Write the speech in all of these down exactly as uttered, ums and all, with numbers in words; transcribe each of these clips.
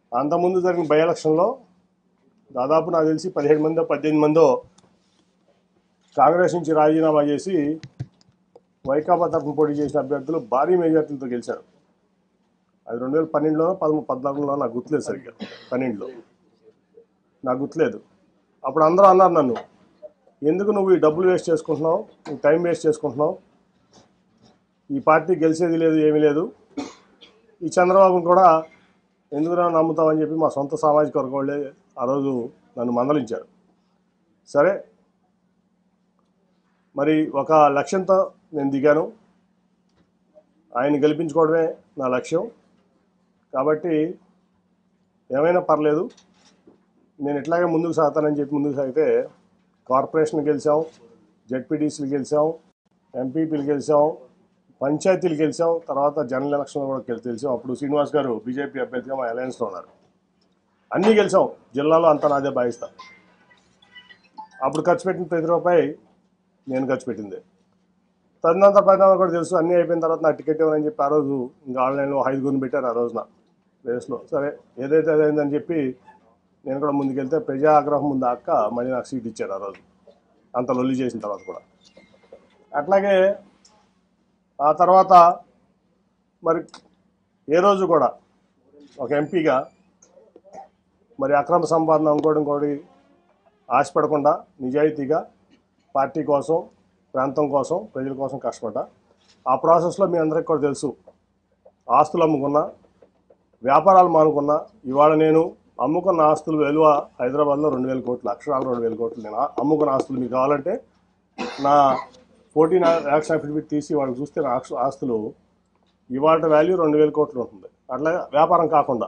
అంతకుముందు జరిగిన బై ఎలక్షన్లో దాదాపు నాకు తెలిసి పదిహేడు మందో పద్దెనిమిది మందో కాంగ్రెస్ నుంచి రాజీనామా చేసి వైకాపా తరఫున పోటీ చేసిన అభ్యర్థులు భారీ మెజార్టీలతో గెలిచారు. అది రెండు వేల పన్నెండులో పదమూడు పద్నాలుగులో నాకు గుర్తులేదు, సరిగ్గా పన్నెండులో నాకు గుర్తులేదు. అప్పుడు అందరూ అన్నారు నన్ను, ఎందుకు నువ్వు ఈ డబ్బులు వేస్ట్ చేసుకుంటున్నావు, నువ్వు టైం వేస్ట్ చేసుకుంటున్నావు, ఈ పార్టీ గెలిచేది లేదు, ఏమీ లేదు, ఈ చంద్రబాబును కూడా ఎందుకు నమ్ముతామని చెప్పి మా సొంత సామాజిక వర్గం వాళ్ళే ఆ రోజు నన్ను మందలించారు. సరే, మరి ఒక లక్ష్యంతో నేను దిగాను, ఆయన గెలిపించుకోవడమే నా లక్ష్యం. కాబట్టి ఏమైనా పర్లేదు, నేను ఇట్లాగే ముందుకు సాగుతానని చెప్పి ముందుకు సాగితే కార్పొరేషన్ గెలిచాం, జెడ్పీటీసీలు గెలిచాం, ఎంపీపీలు గెలిచాం, పంచాయతీలు గెలిచాం, తర్వాత జనరల్ ఎలక్షన్లో కూడా గెలిచాం. అప్పుడు శ్రీనివాస్ గారు బీజేపీ అభ్యర్థిగా మా అలయన్స్లో ఉన్నారు. అన్నీ గెలిచాం, జిల్లాలో అంతా నాదే భావిస్తా. అప్పుడు ఖర్చు పెట్టిన ప్రతి రూపాయి నేను ఖర్చు పెట్టింది. తదనంతర పరిణామాలు కూడా తెలుసు. అన్నీ అయిపోయిన తర్వాత నాకు టికెట్ ఇవ్వనని చెప్పి ఆ రోజు ఇంకా ఆన్లైన్లో ఐదుగురిని పెట్టారు ఆ రోజున రేస్లో. సరే, ఏదైతే అదైందని చెప్పి నేను కూడా ముందుకెళ్తే ప్రజా ఆగ్రహం ముందు అక్క మళ్ళీ నాకు సీట్ ఇచ్చారు ఆ రోజు, అంత లొల్లి చేసిన తర్వాత కూడా. అట్లాగే ఆ తర్వాత మరి ఏ రోజు కూడా ఒక ఎంపీగా మరి అక్రమ సంపాదన ఇంకోటి ఇంకోటి ఆశపడకుండా నిజాయితీగా పార్టీ కోసం, ప్రాంతం కోసం, ప్రజల కోసం కష్టపడ్డా. ఆ ప్రాసెస్లో మీ అందరికీ కూడా తెలుసు, ఆస్తులు అమ్ముకున్నా, వ్యాపారాలు మానుకున్నా. ఇవాళ నేను అమ్ముకున్న ఆస్తులు విలువ హైదరాబాద్లో రెండు వేల కోట్లు, అక్షరాలు రెండు వేల కోట్లు. నేను అమ్ముకున్న ఆస్తులు మీకు కావాలంటే నా ఫోర్టీన్ యాక్షన్ అఫిడవిట్ తీసి వాళ్ళు చూస్తే నా ఆస్తులు ఇవాళ వాల్యూ రెండు వేల కోట్లు ఉంటుంది. అట్లా వ్యాపారం కాకుండా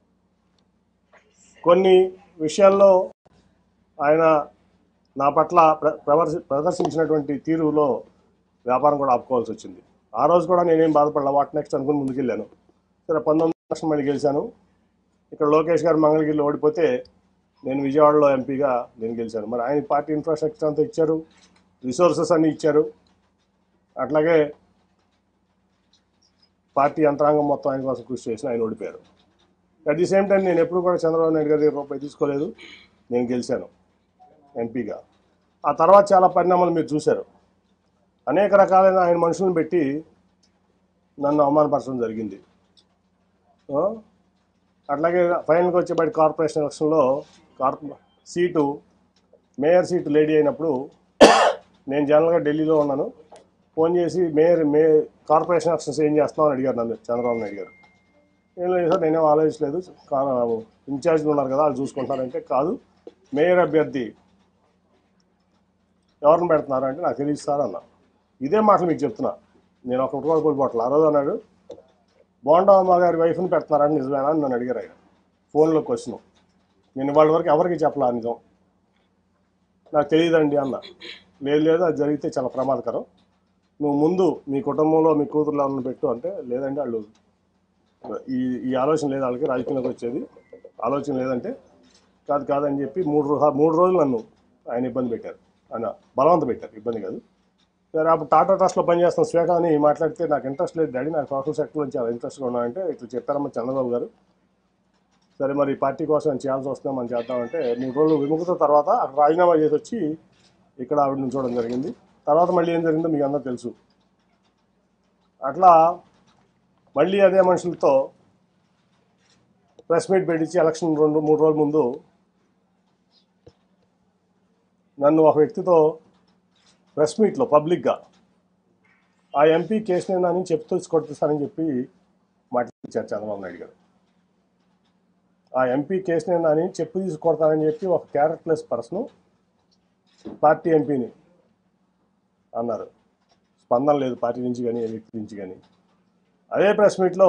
కొన్ని విషయాల్లో ఆయన నా పట్ల ప్రదర్శి ప్రదర్శించినటువంటి తీరులో వ్యాపారం కూడా ఆపుకోవాల్సి వచ్చింది. ఆ రోజు కూడా నేనేం బాధపడలా, వాట్ నెక్స్ట్ అనుకుని ముందుకెళ్ళాను. సరే, పంతొమ్మిది లక్షలు మళ్ళీ గెలిచాను. ఇక్కడ లోకేష్ గారు మంగళగిరిలో ఓడిపోతే నేను విజయవాడలో ఎంపీగా నేను గెలిచాను. మరి ఆయన పార్టీ ఇన్ఫ్రాస్ట్రక్చర్ అంతా ఇచ్చారు, రిసోర్సెస్ అన్నీ ఇచ్చారు. అట్లాగే పార్టీ యంత్రాంగం మొత్తం ఆయన కోసం కృషి చేసిన ఆయన ఓడిపోయారు. అట్ ది సేమ్ టైం నేను ఎప్పుడు కూడా చంద్రబాబు నాయుడు గారి దగ్గర రూపాయి తీసుకోలేదు, నేను గెలిచాను ఎంపీగా. ఆ తర్వాత చాలా పరిణామాలు మీరు చూశారు. అనేక రకాలైన ఆయన మనుషులను పెట్టి నన్ను అవమానపరచడం జరిగింది. అట్లాగే ఫైనల్గా వచ్చేబడి కార్పొరేషన్ ఎలక్షన్లో కార్పొ సీటు మేయర్ సీటు లేడీ అయినప్పుడు నేను జనరల్గా ఢిల్లీలో ఉన్నాను. ఫోన్ చేసి మేయర్ మే కార్పొరేషన్ ఎలక్షన్స్ ఏం చేస్తున్నావు అని అడిగారు నన్ను చంద్రబాబు నాయుడు గారు. ఏం లేదు సార్, నేనేం ఆలోచించలేదు, ఇన్ఛార్జ్లు ఉన్నారు కదా వాళ్ళు చూసుకుంటారంటే, కాదు మేయర్ అభ్యర్థి ఎవరిని పెడుతున్నారు అంటే నాకు తెలియదు సార్ అన్నా. ఇదే మాటలు మీకు చెప్తున్నా, నేను ఒక కూడా కోల్పోవట్లే. ఆ రోజు అన్నాడు, బోండమ్మ గారి వైఫ్ని పెడుతున్నారని నిజమేనా అని నన్ను అడిగారు ఆయన ఫోన్లో క్వశ్చన్. నేను వాళ్ళ వరకు ఎవరికి చెప్పలా నిజం, నాకు తెలియదండి అన్న. లేదు లేదు, అది జరిగితే చాలా ప్రమాదకరం, నువ్వు ముందు మీ కుటుంబంలో మీ కూతుర్లు ఎవరిని పెట్టు అంటే, లేదండి వాళ్ళు ఈ ఈ ఆలోచన లేదు, వాళ్ళకి రాజకీయంలోకి వచ్చేది ఆలోచన లేదంటే, కాదు కాదని చెప్పి మూడు రోజు మూడు రోజులు నన్ను ఆయన ఇబ్బంది పెట్టారు, ఆయన బలవంత పెట్టారు, ఇబ్బంది కాదు. సరే, అప్పుడు టాటా ట్రస్ట్లో పనిచేస్తున్న శ్వేత అని మాట్లాడితే నాకు ఇంట్రెస్ట్ లేదు డాడీ, నాకు సోషల్ సెక్టర్ నుంచి చాలా ఇంట్రెస్ట్గా ఉన్నానంటే ఇట్లా చెప్పారమ్మా చంద్రబాబు గారు. సరే, మరి పార్టీ కోసం నేను చేయాల్సి వస్తుందా మనం చేద్దామంటే మూడు రోజులు విముఖత తర్వాత అక్కడ రాజీనామా చేసి వచ్చి ఇక్కడ ఆవిడని చూడడం జరిగింది. తర్వాత మళ్ళీ ఏం జరిగిందో మీకు అందరూ తెలుసు. అట్లా మళ్ళీ అదే మనుషులతో ప్రెస్ మీట్ పెట్టించి ఎలక్షన్ రెండు మూడు రోజుల ముందు నన్ను ఒక వ్యక్తితో ప్రెస్ మీట్లో పబ్లిక్గా ఆ ఎంపీ కేసుని నాని చెప్తూ కొట్టిస్తానని చెప్పి మాట్లాడించారు చంద్రబాబు నాయుడు గారు. ఆ ఎంపీ కేసుని నాని చెప్పు తీసి కొడతానని చెప్పి ఒక క్యారెక్టర్లెస్ పర్సన్ పార్టీ ఎంపీని అన్నారు. స్పందన లేదు పార్టీ నుంచి కానీ ఏ వ్యక్తి నుంచి కానీ. అదే ప్రెస్ మీట్లో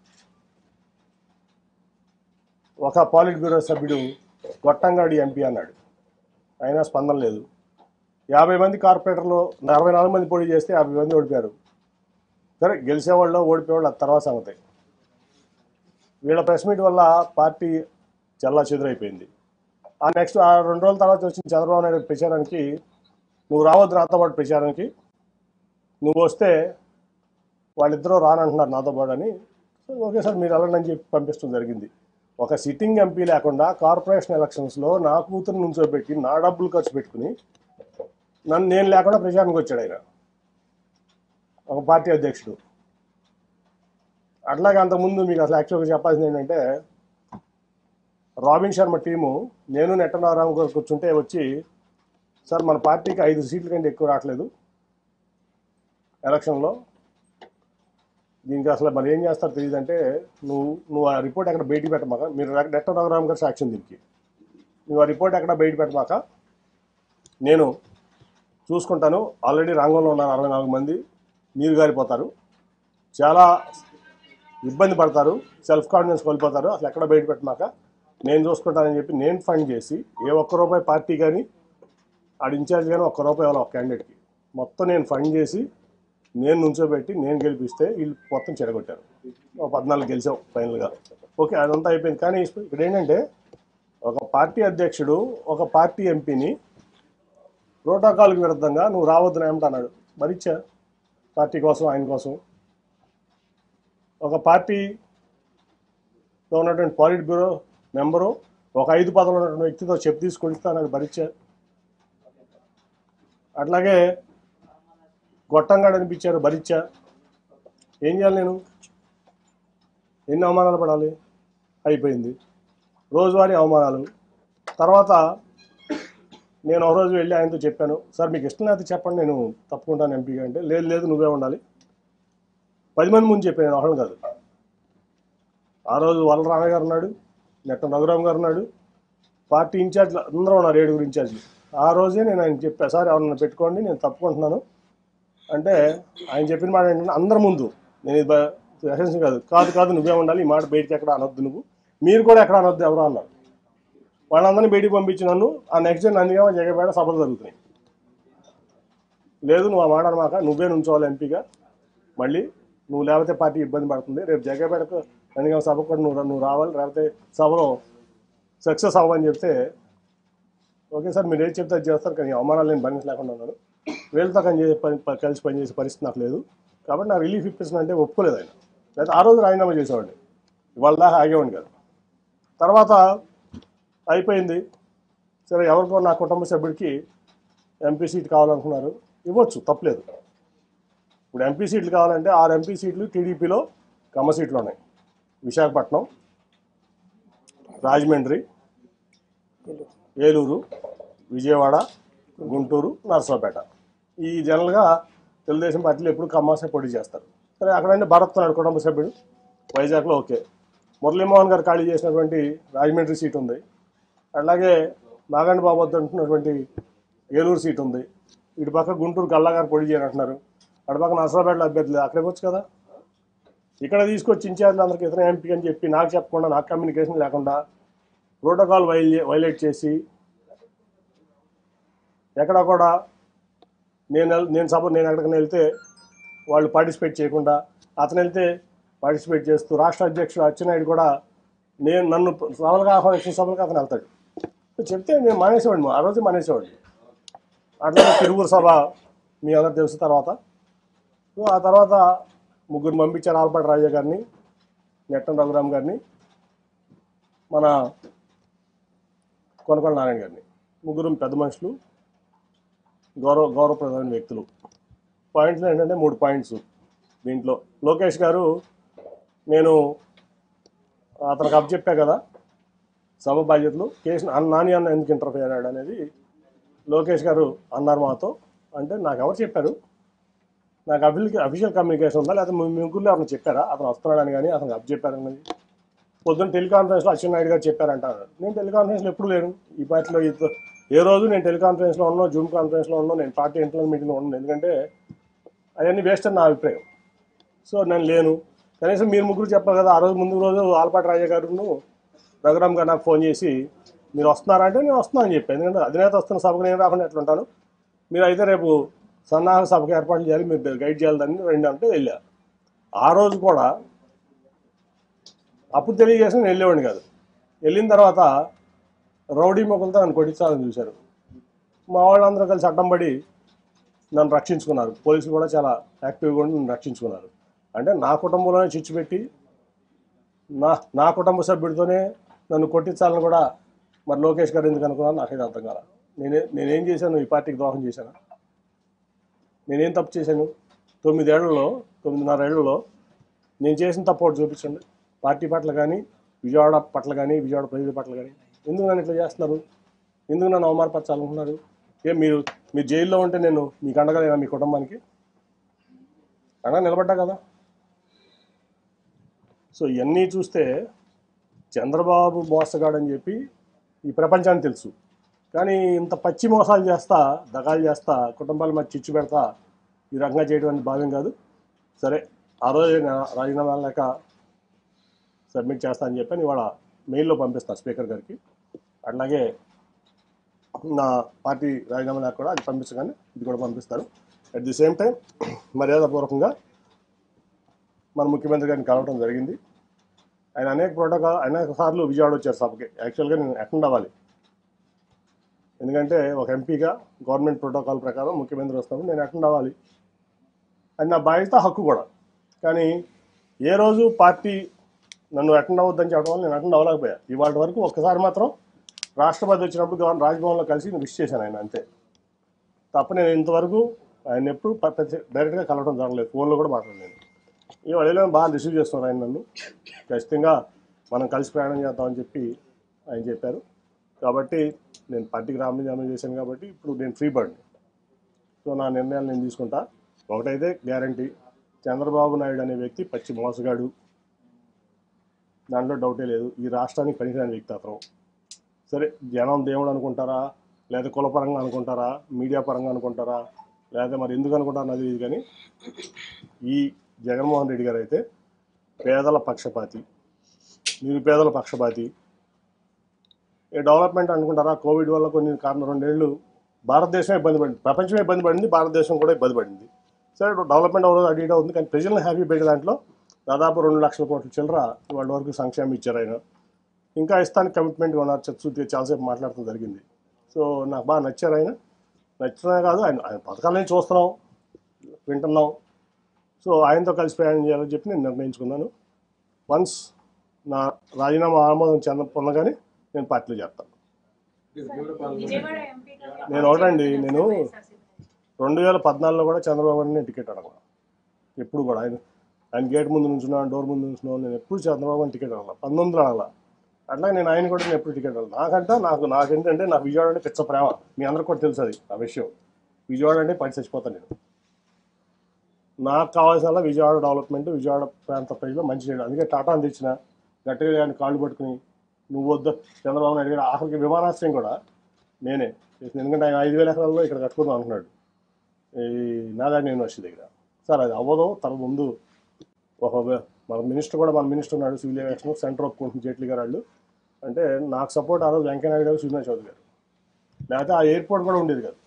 ఒక పాలిట్ బ్యూరో సభ్యుడు గొట్టంగాడి ఎంపీ అన్నాడు, అయినా స్పందన లేదు. యాభై మంది కార్పొరేటర్లు అరవై నాలుగు మంది పోటీ చేస్తే యాభై మంది ఓడిపోయారు. సరే, గెలిచేవాళ్ళు ఓడిపోయేవాళ్ళు అది తర్వాత సంగతి. వీళ్ళ ప్రెస్ మీట్ వల్ల పార్టీ చల్లా చెదురైపోయింది. ఆ నెక్స్ట్ ఆ రెండు రోజుల తర్వాత వచ్చిన చంద్రబాబు నాయుడు ప్రచారానికి, నువ్వు రావద్దు నాతో పాటు ప్రచారానికి, నువ్వు వస్తే వాళ్ళిద్దరూ రానంటున్నారు నాతో పాటు అని. ఓకే సార్ మీరు వెళ్ళండి అని చెప్పి పంపించడం జరిగింది. ఒక సిట్టింగ్ ఎంపీ లేకుండా కార్పొరేషన్ ఎలక్షన్స్లో నా కూతురు నుంచోబెట్టి నా డబ్బులు ఖర్చు పెట్టుకుని నన్ను నేను లేకుండా ప్రచారానికి వచ్చాడు ఆయన, ఒక పార్టీ అధ్యక్షుడు. అట్లాగే అంతకుముందు మీకు అసలు యాక్చువల్గా చెప్పాల్సింది ఏంటంటే, రాబిన్ శర్మ టీము నేను నెట్టనారాయణ గారు కూర్చుంటే వచ్చి, సార్ మన పార్టీకి ఐదు సీట్ల కంటే ఎక్కువ రావట్లేదు ఎలక్షన్లో, దీనికి అసలు మరి ఏం చేస్తారో తెలియదంటే, నువ్వు నువ్వు ఆ రిపోర్ట్ ఎక్కడ బయటికి పెట్టమాక, మీరు నెట్టనారాయణ గారు సాక్ష్యం దీనికి, నువ్వు ఆ రిపోర్ట్ ఎక్కడ బయట పెట్టమాక, నేను చూసుకుంటాను. ఆల్రెడీ రంగంలో ఉన్నారు అరవై నాలుగు మంది, నీరు గారిపోతారు, చాలా ఇబ్బంది పడతారు, సెల్ఫ్ కాన్ఫిడెన్స్ కోల్పోతారు, అసలు ఎక్కడ బయట పెట్టమాక నేను చూసుకుంటానని చెప్పి నేను ఫండ్ చేసి, ఏ ఒక్క రూపాయి పార్టీ కానీ ఆడ ఇన్ఛార్జ్ కానీ ఒక్క రూపాయి ఇవ్వాలి ఒక క్యాండిడేట్కి, మొత్తం నేను ఫండ్ చేసి నేను నుంచోబెట్టి నేను గెలిపిస్తే వీళ్ళు మొత్తం చెడగొట్టారు. ఒక పద్నాలుగు గెలిచాం ఫైనల్గా. ఓకే, అదంతా అయిపోయింది. కానీ ఇక్కడ ఏంటంటే, ఒక పార్టీ అధ్యక్షుడు ఒక పార్టీ ఎంపీని ప్రోటోకాల్కి విరుద్ధంగా నువ్వు రావద్దని ఏమంటున్నాడు, మరిచ్చా పార్టీ కోసం ఆయన కోసం. ఒక పార్టీలో ఉన్నటువంటి పాలిట్ బ్యూరో మెంబరు ఒక ఐదు పదవులు ఉన్నటువంటి వ్యక్తితో చెప్పు తీసుకొస్తానని భరించా. అట్లాగే గొట్టంగాడు అనిపించారు, భరించా. ఏం చేయాలి నేను? ఎన్ని అవమానాలు పడాలి? అయిపోయింది రోజువారీ అవమానాలు. తర్వాత నేను ఒక రోజు వెళ్ళి ఆయనతో చెప్పాను, సార్ మీకు ఇష్టం లేకపోతే చెప్పండి, నేను తప్పుకుంటాను ఎంపీగా అంటే, లేదు లేదు నువ్వే ఉండాలి. పది మంది ముందు చెప్పాను, నేను ఒకళ్ళు కాదు. ఆ రోజు వలరామయ్య గారు ఉన్నాడు, నెట్ట రఘురామ్ గారు ఉన్నాడు, పార్టీ ఇన్ఛార్జ్లు అందరూ ఉన్నారు, ఏడుగురు ఇన్ఛార్జ్లు. ఆ రోజే నేను ఆయన చెప్పా, సార్ ఎవరన్నా పెట్టుకోండి నేను తప్పుకుంటున్నాను అంటే, ఆయన చెప్పిన మాట ఏంటంటే, అందరి ముందు, నేను ఇది ఎసెన్స్ కాదు కాదు కాదు నువ్వే ఉండాలి, ఈ మాట బయటికి ఎక్కడ అనొద్దు, నువ్వు మీరు కూడా ఎక్కడ అనొద్దు ఎవరో అన్నారు. వాళ్ళందరినీ బయటికి పంపించి నన్ను ఆ నెక్స్ట్ డే నందిగామ జగపేట సభలు జరుగుతున్నాయి. లేదు నువ్వు ఆ మాట అనమాక, నువ్వే నుంచోవాలి ఎంపీగా, మళ్ళీ నువ్వు లేకపోతే పార్టీ ఇబ్బంది పడుతుంది, రేపు జగపేటకు నందిగామ సభకు కూడా నువ్వు నువ్వు రావాలి, లేకపోతే సభలో సక్సెస్ అవ్వని చెప్తే, ఓకే సార్ మీరు ఏం చెప్తే అది చేస్తారు, కానీ అవమానాలు నేను భరించలేకుండా ఉన్నాను, వీళ్ళతో కానీ పని కలిసి పనిచేసే పరిస్థితి నాకు లేదు, కాబట్టి నా రిలీఫ్ ఇప్పిస్తున్నా అంటే ఒప్పుకోలేదు ఆయన. లేదా ఆ రోజు రాజీనామా చేసేవాడిని, ఇవాళ దాకా ఆగేవాడిని కాదు. తర్వాత అయిపోయింది, సరే ఎవరికో నా కుటుంబ సభ్యుడికి ఎంపీ సీట్ కావాలనుకున్నారు, ఇవ్వచ్చు తప్పలేదు. ఇప్పుడు ఎంపీ సీట్లు కావాలంటే ఆరు ఎంపీ సీట్లు టీడీపీలో కమ్మ సీట్లు ఉన్నాయి, విశాఖపట్నం, రాజమండ్రి, ఏలూరు, విజయవాడ, గుంటూరు, నరసరావుపేట. ఈ జనరల్గా తెలుగుదేశం పార్టీలో ఎప్పుడు కమ్మాసే పోటీ చేస్తారు. సరే అక్కడంటే భరత్ నాడు కుటుంబ సభ్యుడు, వైజాగ్లో ఓకే. మురళీమోహన్ గారు ఖాళీ చేసినటువంటి రాజమండ్రి సీట్ ఉంది, అలాగే నాగండి బాబు వద్ద అంటున్నటువంటి ఏలూరు సీట్ ఉంది, ఇటు పక్క గుంటూరు గల్లా గారు పోటీ చేయాలంటున్నారు, అటు పక్క నరసరావుపేటలో అభ్యర్థి లేదు, అక్కడికి వచ్చు కదా. ఇక్కడ తీసుకొచ్చి ఇన్ఛార్జ్లు అందరికీ ఇతర ఎంపీ అని చెప్పి నాకు చెప్పకుండా, నాకు కమ్యూనికేషన్ లేకుండా ప్రోటోకాల్ వైలే వైలేట్ చేసి ఎక్కడ కూడా నేను నేను సపోజ్ నేను ఎక్కడికైనా వెళ్తే వాళ్ళు పార్టిసిపేట్ చేయకుండా, అతను వెళ్తే పార్టిసిపేట్ చేస్తూ, రాష్ట్ర అధ్యక్షుడు అచ్చెన్నాయుడు కూడా నేను నన్ను సభలుగా ఆహ్వానించిన సభలకు అతను వెళ్తాడు. చెప్తే నేను మానేసేవాడిని, ఆ రోజు మానేసేవాడిని. అట్లాగే తిరువురు సభ మీ అందరూ తెలుసు. తర్వాత ఆ తర్వాత ముగ్గురు పంపించారు, ఆల్పాటి రాజా గారిని, నెట్టం రఘురామ్ గారిని, మన కొనకొండ నారాయణ గారిని, ముగ్గురు పెద్ద మనుషులు, గౌరవ గౌరవప్రదమైన వ్యక్తులు. పాయింట్లు ఏంటంటే మూడు పాయింట్స్ దీంట్లో. లోకేష్ గారు, నేను అతనికి అప్పచెప్పా కదా సభ బాధ్యతలు, కేసు నాని అన్న ఎందుకు ఇంటర్ఫియర్ అయ్యాడు అనేది లోకేష్ గారు అన్నారు మాతో. అంటే నాకు ఎవరు చెప్పారు, నాకు అఫిషియల్ అఫీషియల్ కమ్యూనికేషన్ ఉందా, లేకపోతే మీ ముగ్గురులో ఎవరైనా చెప్పారా అతను వస్తున్నాడని, కానీ అతనికి అప్పచెప్పారన్నది. పొద్దున్న టెలికాన్ఫరెన్స్లో అచ్చెన్నాయుడు గారు చెప్పారంటారు. నేను టెలికాన్ఫరెన్స్లో ఎప్పుడు లేను ఈ పార్టీలో, ఏ రోజు నేను టెలికాన్ఫరెన్స్లో ఉన్నో, జూమ్ కాన్ఫరెన్స్లో ఉన్నో, నేను పార్టీ ఇంటర్నల్ మీటింగ్లో ఉన్నాను, ఎందుకంటే అవన్నీ వేస్ట్ అని నా అభిప్రాయం. సో నేను లేను. కనీసం మీరు ముగ్గురు చెప్పారు కదా. ఆ రోజు ముందు రోజు ఆల్పాటి రాజా గారును రఘురామ్ గారు నాకు ఫోన్ చేసి మీరు వస్తున్నారంటే నేను వస్తున్నాను అని చెప్పాను. ఎందుకంటే అధినేత వస్తున్న సభకు నేను రాకుండా ఎట్లుంటాను, మీరు అయితే రేపు సన్నాహక సభకు ఏర్పాట్లు చేయాలి, మీరు గైడ్ చేయాలి దాన్ని రెండు అంటే వెళ్ళా. ఆ రోజు కూడా అప్పుడు తెలియజేసి నేను వెళ్ళేవాడిని కాదు. వెళ్ళిన తర్వాత రౌడీ మొక్కలతో నన్ను కొట్టించాలని చూశారు. మా వాళ్ళందరూ కలిసి అడ్డం పడి నన్ను రక్షించుకున్నారు. పోలీసులు కూడా చాలా యాక్టివ్గా ఉండి నన్ను రక్షించుకున్నారు. అంటే నా కుటుంబంలోనే చిచ్చు పెట్టి, నా నా కుటుంబ సభ్యుడితోనే నన్ను కొట్టించాలని కూడా మరి లోకేష్ గారు ఎందుకు అనుకున్నాను నాకైతే అర్థం కాల. నేనే నేనేం చేశాను? ఈ పార్టీకి ద్రోహం చేశాను? నేనేం తప్పు చేశాను? తొమ్మిదేళ్లలో తొమ్మిదిన్నరేళ్లలో నేను చేసిన తప్పు ఒకటి చూపించండి. పార్టీ పట్ల కానీ, విజయవాడ పట్ల కానీ, విజయవాడ ప్రజల పట్ల కానీ. ఎందుకు నన్ను ఇట్లా చేస్తున్నారు? ఎందుకు నన్ను అవమానపరచాలనుకున్నారు? ఏం మీరు మీరు జైల్లో ఉంటే నేను మీకు అండగలేనా? మీ కుటుంబానికి అండగా నిలబడ్డా కదా. సో ఇవన్నీ చూస్తే చంద్రబాబు మోసగాడని చెప్పి ఈ ప్రపంచానికి తెలుసు. కానీ ఇంత పచ్చి మోసాలు చేస్తా, దగాలు చేస్తా, కుటుంబాల మధ్య చిచ్చు పెడతా ఈ రకంగా చేయడం అనేది భావ్యం కాదు. సరే, ఆ రోజు రాజీనామా లేక సబ్మిట్ చేస్తా అని చెప్పి ఇవాళ మెయిల్లో పంపిస్తాను స్పీకర్ గారికి. అట్లాగే నా పార్టీ రాజీనామా లేక కూడా అది పంపించగానే ఇది కూడా పంపిస్తాను. అట్ ది సేమ్ టైం మర్యాదపూర్వకంగా మన ముఖ్యమంత్రి గారిని కలవడం జరిగింది. ఆయన అనేక ప్రోటోకాల్ అనేక సార్లు విజయవాడ వచ్చారు సభకి. యాక్చువల్గా నేను అటెండ్ అవ్వాలి, ఎందుకంటే ఒక ఎంపీగా గవర్నమెంట్ ప్రోటోకాల్ ప్రకారం ముఖ్యమంత్రి వస్తున్నప్పుడు నేను అటెండ్ అవ్వాలి. అది నా బాధ్యత, హక్కు కూడా. కానీ ఏ రోజు పార్టీ నన్ను అటెండ్ అవ్వద్దని చెప్పడం వల్ల నేను అటెండ్ అవ్వలేకపోయా. ఇవాళ వరకు ఒక్కసారి మాత్రం రాష్ట్రపతి వచ్చినప్పుడు గవర్నర్ రాజ్భవన్లో కలిసి నేను విష్ చేశాను ఆయన, అంతే తప్ప నేను ఇంతవరకు ఆయన ఎప్పుడు డైరెక్ట్గా కలవడం జరగలేదు. ఫోన్లో కూడా మాట్లాడలేదు. ఈ వాళ్ళలో బాగా రిసీవ్ చేస్తున్నారు ఆయన నన్ను. ఖచ్చితంగా మనం కలిసి ప్రయాణం చేద్దామని చెప్పి ఆయన చెప్పారు. కాబట్టి నేను పార్టీకి రాజీనామా చేశాను కాబట్టి ఇప్పుడు నేను ఫ్రీ బర్డ్ని. సో నా నిర్ణయాలు నేను తీసుకుంటా. ఒకటైతే గ్యారంటీ, చంద్రబాబు నాయుడు అనే వ్యక్తి పచ్చి మోసగాడు, దాంట్లో డౌటే లేదు. ఈ రాష్ట్రానికి పనికిరాని వ్యక్తి అతను. సరే, జనం దేవుడు అనుకుంటారా, లేదా కులపరంగా అనుకుంటారా, మీడియా పరంగా అనుకుంటారా, లేదా మరి ఎందుకు అనుకుంటారా నాకు తెలియదు. కానీ ఈ జగన్మోహన్ రెడ్డి గారు అయితే పేదల పక్షపాతి, నిరుపేదల పక్షపాతి. ఈ డెవలప్మెంట్ అనుకుంటారా? కోవిడ్ వల్ల కొన్ని కారణం రెండేళ్ళు భారతదేశమే ఇబ్బంది పడింది, ప్రపంచమే ఇబ్బంది పడింది, భారతదేశం కూడా ఇబ్బంది పడింది. సరే, డెవలప్మెంట్ అవ్వదు, అడిగిట ఉంది. కానీ ప్రజలను హ్యాపీ పెట్టే దాంట్లో దాదాపు రెండు లక్షల కోట్ల చిల్లర వాళ్ళ వరకు సంక్షేమం ఇచ్చారు ఆయన. ఇంకా ఇస్తానికి కమిట్మెంట్గా ఉన్నారు. చర్చ చాలాసేపు మాట్లాడటం జరిగింది. సో నాకు బాగా నచ్చారు ఆయన. నచ్చినా కాదు, ఆయన ఆయన పథకాలని చూస్తున్నాం, వింటున్నాం. సో ఆయనతో కలిసి ప్రయాణం చేయాలని చెప్పి నేను నిర్ణయించుకున్నాను. వన్స్ నా రాజీనామా ఆమోదం చెంద పొందగానే నేను పార్టీలో చేస్తాను. నేను ఒకటండి, నేను రెండు వేల పద్నాలుగులో కూడా చంద్రబాబు నేను టికెట్ అడగల. ఎప్పుడు కూడా ఆయన ఆయన గేట్ ముందు నుంచున్నాను, డోర్ ముందు నుంచున్నాను. నేను ఎప్పుడు చంద్రబాబు అని టికెట్ అడగల, పంతొమ్మిదిలో అడగల. అట్లా నేను ఆయన కూడా నేను ఎప్పుడు టికెట్ అడగల. నాకంటే నాకు నాకేంటంటే నాకు విజయవాడ అంటే పిచ్చ ప్రేమ. మీ అందరికి కూడా తెలుసు అది ఆ విషయం. విజయవాడ అంటే పడి చచ్చిపోతాను నేను. నాకు కావాల్సిన విజయవాడ డెవలప్మెంట్, విజయవాడ ప్రాంత ప్రజలు మంచి చేయడం. అందుకే టాటాని తెచ్చిన, గట్టిగా ఆయన కాళ్ళు పట్టుకుని నువ్వు వద్దు చంద్రబాబు నాయుడు గారు. ఆఖరికి విమానాశ్రయం కూడా నేనే చేసింది. ఎందుకంటే ఆయన ఐదు వేల ఎకరాల్లో ఇక్కడ కట్టుకుందాం అంటున్నాడు ఈ నాగార్జున యూనివర్సిటీ దగ్గర. సార్ అది అవ్వదు, తన ముందు ఒక మన మినిస్టర్ కూడా మన మినిస్టర్ ఉన్నాడు సివిల్ ఏవియేషన్, సెంటర్ ఒప్పుకుంటుంది జైట్లీ గారు వాళ్ళు. అంటే నాకు సపోర్ట్ ఆ రోజు వెంకయ్యనాయుడు గారు, సుజనా చౌదరి గారు. లేకపోతే ఆ ఎయిర్పోర్ట్ కూడా ఉండేది కాదు.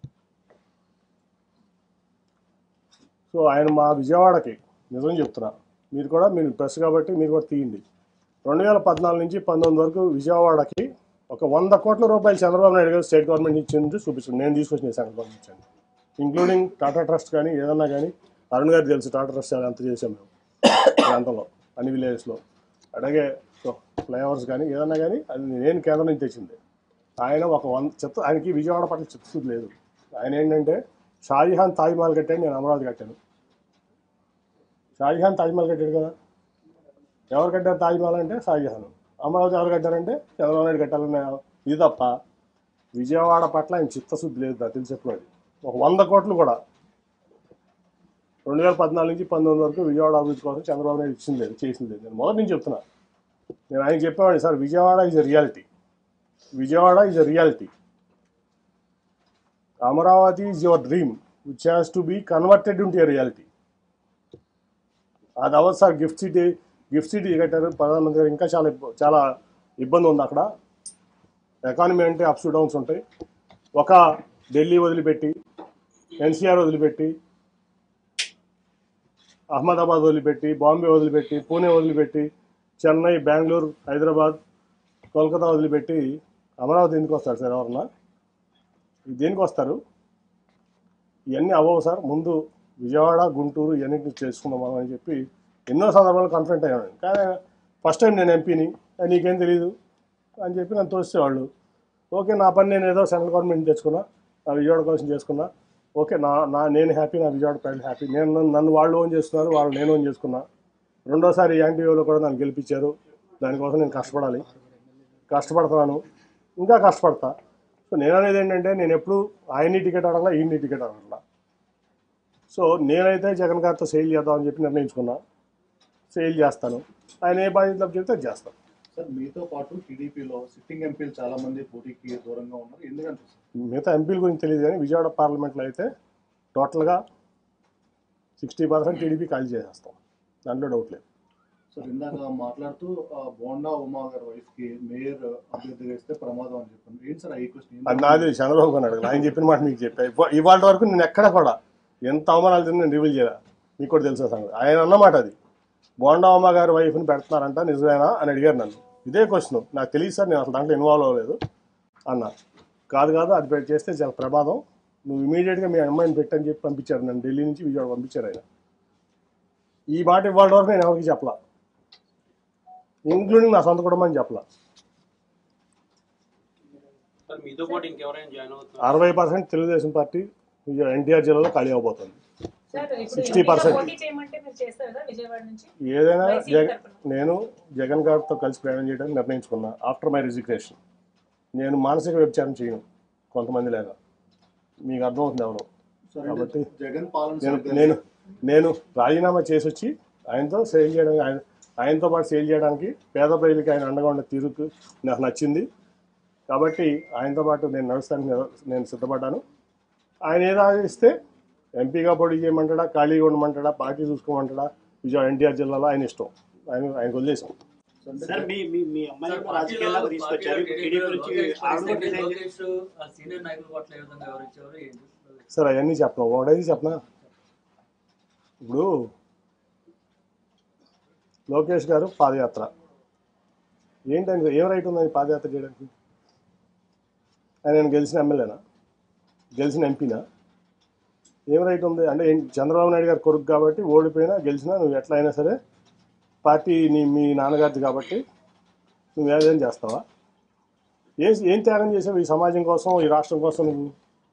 సో ఆయన మా విజయవాడకి నిజం చెప్తున్నా, మీరు కూడా మీరు ప్రెస్ కాబట్టి మీరు కూడా తీయండి. రెండు వేల పద్నాలుగు నుంచి పంతొమ్మిది వరకు విజయవాడకి ఒక వంద కోట్ల రూపాయలు చంద్రబాబు నాయుడు గారు స్టేట్ గవర్నమెంట్ ఇచ్చింది చూపిస్తుంది. నేను తీసుకొచ్చిన సెంట్రల్ గవర్నమెంట్ ఇచ్చాను, ఇంక్లూడింగ్ టాటా ట్రస్ట్ కానీ ఏదన్నా కానీ. అరుణ్ గారికి తెలుసు టాటా ట్రస్ట్ అంత చేసాం మేము ప్రాంతంలో అన్ని విలేజెస్లో. అలాగే ఫ్లైఓవర్స్ కానీ ఏదన్నా కానీ అది నేను కేంద్రం నుంచి తెచ్చింది. ఆయన ఒక వంద చెత్త, ఆయనకి విజయవాడ పట్ల చిత్తశుద్ధి లేదు. ఆయన ఏంటంటే షాజహాన్ తాజ్మహల్ కట్టాడు, నేను అమరావతి కట్టాను. షాజహాన్ తాజ్మహల్ కట్టాడు కదా, ఎవరు కట్టారు తాజ్మహల్ అంటే షాజహాన్. అమరావతి ఎవరు కట్టారంటే చంద్రబాబు నాయుడు కట్టాలన్న ఇది తప్ప విజయవాడ పట్ల ఆయన చిత్తశుద్ధి లేదు. నాకు తెలిసి చెప్పినది ఒక వంద కోట్లు కూడా రెండు వేల పద్నాలుగు నుంచి పంతొమ్మిది వరకు విజయవాడ అభివృద్ధి కోసం చంద్రబాబు నాయుడు ఇచ్చింది లేదు, చేసింది లేదు. నేను మొదటి నుంచి చెప్తున్నా. నేను ఆయన చెప్పేవాడిని, sir Vijayawada is a reality, Vijayawada is a reality. Amaravati is your dream which has to be converted into a reality. అది అవ్వదు sir. Gift city gift city కట్టారు ప్రధానమంత్రి గారు. ఇంకా చాలా చాలా ఇబ్బంది ఉంది అక్కడ. ఎకానమీ అంటే అప్స్ డౌన్స్ ఉంటాయి. ఒక ఢిల్లీ వదిలిపెట్టి, ఎన్సీఆర్ వదిలిపెట్టి, అహ్మదాబాద్ వదిలిపెట్టి, బాంబే వదిలిపెట్టి, పూణే వదిలిపెట్టి, చెన్నై, బెంగళూరు, హైదరాబాద్, కోల్కతా వదిలిపెట్టి అమరావతి ఎందుకు వస్తారు సార్? ఎవరన్నా దేనికి వస్తారు? ఇవన్నీ అవ్వవు సార్. ముందు విజయవాడ, గుంటూరు ఇవన్నీ చేసుకుందాం అని చెప్పి ఎన్నో సందర్భాలు కన్ఫరెంట్ అయ్యాను. కానీ ఫస్ట్ టైం నేను ఎంపీని, నీకేం తెలియదు, అని చెప్పి నన్ను తోసేవాళ్ళు. ఓకే, నా పని నేను ఏదో సెంట్రల్ గవర్నమెంట్ తెచ్చుకున్నా, నా విజయవాడ కోసం చేసుకున్నా. ఓకే, నా నా నేను హ్యాపీ, నా విజయవాడ ప్రజలు హ్యాపీ. నేను నన్ను నన్ను వాళ్ళు ఓన్ చేస్తున్నారు, వాళ్ళు నేను ఓన్ చేసుకున్నా. రెండోసారి యాంటీవీలో కూడా నన్ను గెలిపించారు. దానికోసం నేను కష్టపడాలి, కష్టపడుతున్నాను, ఇంకా కష్టపడతా. సో నేను అనేది ఏంటంటే, నేను ఎప్పుడు ఆయన్ని టికెట్ అడగలా, ఈయన్ని టికెట్ అడగలా. సో నేనైతే జగన్ గారితో సేల్ చేద్దామని చెప్పి నిర్ణయించుకున్నా. సేల్ చేస్తాను, ఆయన ఏ బాధ్యతలు చెప్తే అది చేస్తాను. సార్, మీతో పాటు టీడీపీలో సిట్టింగ్ ఎంపీలు చాలా మంది పోటీకి దూరంగా ఉన్నారు, ఎందుకంటే మిగతా ఎంపీల గురించి తెలియదు కానీ విజయవాడ పార్లమెంట్లో అయితే టోటల్గా సిక్స్టీ పర్సెంట్ టీడీపీ ఖాళీ చేసేస్తాం, దాంట్లో డౌట్ లేదు. సార్, ఇందాక మాట్లాడుతూ బోండా ఉమా గారి వైఫ్కి మేయర్ అభ్యర్థిగా ఇస్తే ప్రమాదం అని చెప్పాను. ఏంటి సార్ ఈ క్వశ్చన్? అది నాది చంద్రబాబు గారు అడగదు, ఆయన చెప్పిన మాట మీకు చెప్పా. ఇవాళ వరకు నేను ఎక్కడ కూడా ఎంత అవమానాలు తిని నేను రివీల్ చేయాలి, మీకు కూడా తెలిసిన సంగతి. ఆయన అన్నమాట అది, బోండా ఉమా గారి వైఫ్ని పెడుతున్నారంట, నిజమేనా అని అడిగారు నన్ను. ఇదే క్వశ్చన్, నాకు తెలియదు సార్, నేను అసలు దాంట్లో ఇన్వాల్వ్ అవ్వలేదు అన్నా. కాదు కాదు, అది చేస్తే చాలా ప్రమాదం, నువ్వు ఇమీడియట్గా మీ అమ్మాయిని పెట్టని చెప్పి పంపించారు నన్ను. ఢిల్లీ నుంచి విజయవాడ పంపించారు ఆయన. ఈ మాట ఇవాళ వరకు నేను ఎవరికి చెప్పలా, ఇంక్లూడింగ్ నా సొంత కుటుంబాన్ని చెప్పలా. అరవై పర్సెంట్ తెలుగుదేశం పార్టీ ఎన్టీఆర్ జిల్లాలో ఖాళీ అవబోతుంది. సిక్స్టీ పర్సెంట్ ఏదైనా జగన్ నేను జగన్ గారితో కలిసి ప్రయాణం చేయడానికి నిర్ణయించుకున్నా. ఆఫ్టర్ మై రిజిగ్నేషన్ నేను మానసిక వ్యభిచారం చేయను కొంతమంది లేదా, మీకు అర్థమవుతుంది ఎవరు. కాబట్టి నేను నేను నేను రాజీనామా చేసి వచ్చి ఆయనతో సేల్ చేయడానికి, ఆయన ఆయనతో పాటు సేల్ చేయడానికి పేద ప్రజలకి ఆయన అండగా ఉండే తీరుకు నాకు నచ్చింది. కాబట్టి ఆయనతో పాటు నేను నడుస్తానికి నేను సిద్ధపడ్డాను. ఆయన ఏదో ఇస్తే ఎంపీగా పోటీ చేయమంటాడా, ఖాళీగా ఉండమంటాడా, పార్టీ చూసుకోమంటాడా, విజయవాడ ఎన్టీఆర్ జిల్లాలో ఆయన ఇష్టం, ఆయన ఆయనకు వదిలేసాం. సార్ అవన్నీ చెప్పను, ఒకటైతే చెప్పనా. ఇప్పుడు లోకేష్ గారు పాదయాత్ర ఏంటంటే ఏం రైట్ ఉందని పాదయాత్ర చేయడానికి? ఆయన గెలిచిన ఎమ్మెల్యేనా, గెలిచిన ఎంపీనా? ఏం రైట్ ఉంది అంటే? చంద్రబాబు నాయుడు గారు కొడుకు కాబట్టి ఓడిపోయినా గెలిచినా నువ్వు ఎట్లా అయినా సరే పార్టీ నీ మీ నాన్నగారిది కాబట్టి నువ్వు ఏదైనా చేస్తావా? ఏ ఏం త్యాగం చేసావు ఈ సమాజం కోసం, ఈ రాష్ట్రం కోసం? నువ్వు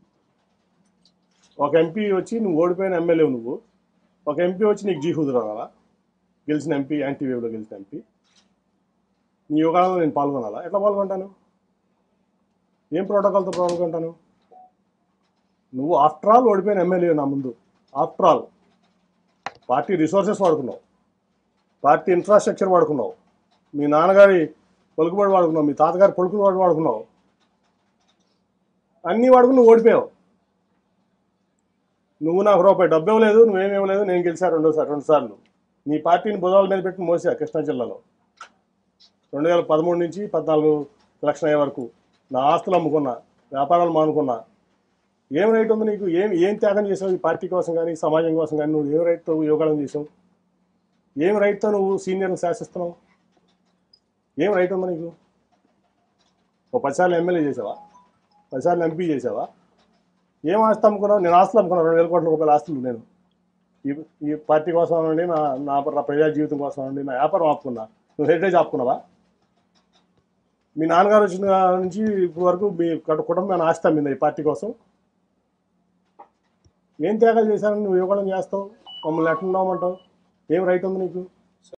ఒక ఎంపీ వచ్చి నువ్వు ఓడిపోయిన ఎమ్మెల్యే, నువ్వు ఒక ఎంపీ వచ్చి నీకు జీహూదు రావాలా? గెలిచిన ఎంపీ, యాంటీ వేవ్లో గెలిచిన ఎంపీ, నీ యోగాలలో నేను పాల్గొనాలా? ఎట్లా పాల్గొంటాను? ఏం ప్రోటోకాల్తో పాల్గొంటాను? నువ్వు ఆఫ్టర్ ఆల్ ఓడిపోయిన ఎమ్మెల్యే నా ముందు. ఆఫ్టర్ ఆల్ పార్టీ రిసోర్సెస్ వాడుకున్నావు, పార్టీ ఇన్ఫ్రాస్ట్రక్చర్ వాడుకున్నావు, మీ నాన్నగారి పలుకుబడి వాడుకున్నావు, మీ తాతగారి పలుకుబడి వాడుకున్నావు, అన్నీ వాడుకుని నువ్వు ఓడిపోయావు. నువ్వు నాకు రూపాయి డబ్బు ఇవ్వలేదు, నువ్వేమివ్వలేదు, నేను గెలిచా రెండోసారి రెండు సార్లు. నీ పార్టీని భుజాల మీద పెట్టి మోసా కృష్ణా జిల్లాలో రెండు వేల పదమూడు నుంచి పద్నాలుగు ఎలక్షన్ అయ్యే వరకు నా ఆస్తులు అమ్ముకున్నా, వ్యాపారాలు మానుకున్నా. ఏం రైట్ ఉంది నీకు? ఏం ఏం త్యాగం చేసావు ఈ పార్టీ కోసం కానీ సమాజం కోసం కానీ? నువ్వు ఏం రైట్తో యోగాలను చేసావు? ఏం రైట్తో నువ్వు సీనియర్ని శాసిస్తున్నావు? ఏం రైట్ ఉందా నీకు? ఓ పదిసార్లు ఎమ్మెల్యే చేసావా? పదిసార్లు ఎంపీ చేసావా? ఏం ఆస్తి అమ్ముకున్నావు? నేను ఆస్తులు అమ్ముకున్నాను, రెండు వేల కోట్ల రూపాయల ఆస్తులు. నేను ఈ ఈ పార్టీ కోసం అనండి, నా నా ప్రజా జీవితం కోసం అనండి, నా వ్యాపారం ఆపుకున్నా. నువ్వు హెరిటేజ్ ఆపుకున్నావా? మీ నాన్నగారు వచ్చిన నుంచి ఇప్పుడు వరకు మీ కుటుంబం ఆస్తి అమ్మిందా ఈ పార్టీ కోసం? ఏం త్యాగాలు చేశారని నువ్వు యువకడం చేస్తావు? మమ్మల్ని ఎట్లున్నామంటావు? ఏం రైట్ ఉంది నీకు?